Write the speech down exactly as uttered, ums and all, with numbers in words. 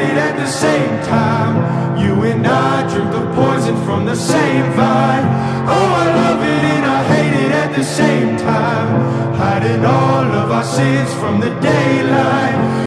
it at the same time. You and I drink the poison from the same vine. Oh, I love it and I hate it at the same time. Hiding all of our sins from the daylight.